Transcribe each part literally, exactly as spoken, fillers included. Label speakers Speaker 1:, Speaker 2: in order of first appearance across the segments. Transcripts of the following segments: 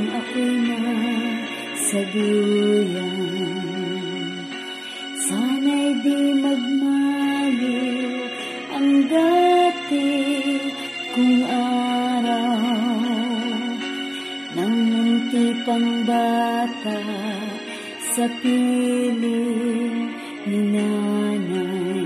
Speaker 1: habang ako'y nasa duyan. Sana'y di magmaliw ang dati kong araw, nang munti pang bata sa piling ni nanay.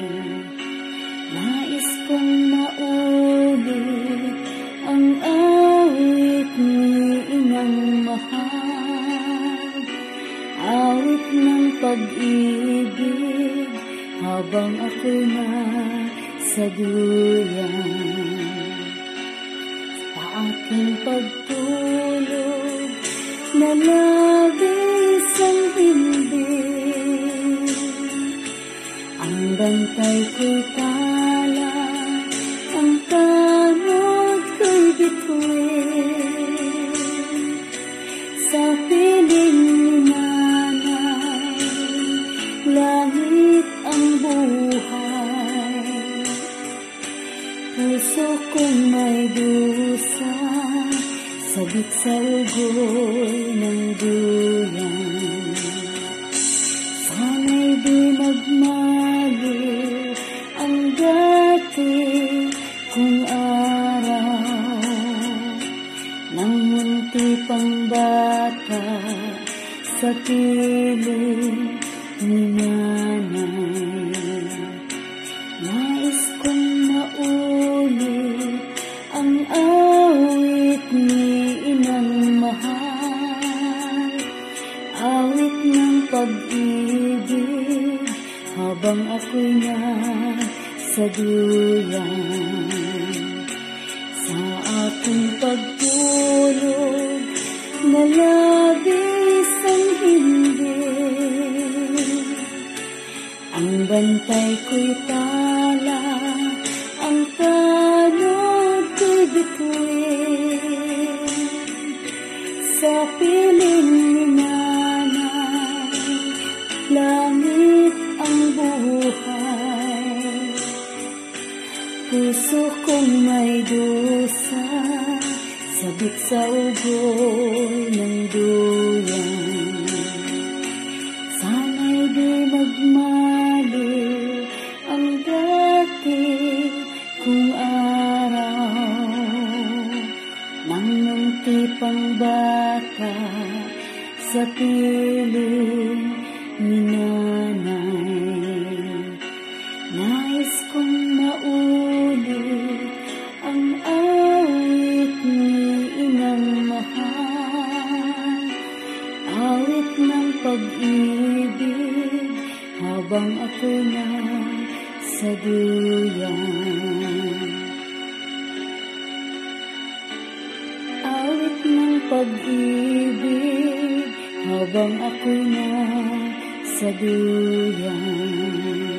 Speaker 1: Nais kong maulit ang awit ni inang mahal, awit ng pag-ibig habang ako'y nasa duyan. Sa aking pagtulog na labis ang himbing, ang bantay ko'y tala, ang tanod ko'y bituin. Sa piling ni nanay, langit ang buhay. Puso kong may dusa, sabik sa ugoy ng duyan. Sana'y di magmaliw ang dati kong araw, nang munti pang bata sa piling ni nanay. Nais kong maulit ang awit ni inang mahal, awit ng pag-ibig habang ako'y nasa duyan. Sa aking pagtulog na labis ang himbing, ang bantay ko'y tala, ang tanod ko'y bituin. Sa piling ni nanay, langit ang buhay. Puso kong may dusa, sabik sa ugoy ng duyan. Sana'y di magmaliw ang dati kong araw, nang munti pang bata sa piling ni nanay. Nais kong maulit ang awit ni inang mahal, awit ng pag-ibig habang ako'y nasa duyan. Awit ng pag-ibig habang ako'y nasa duyan.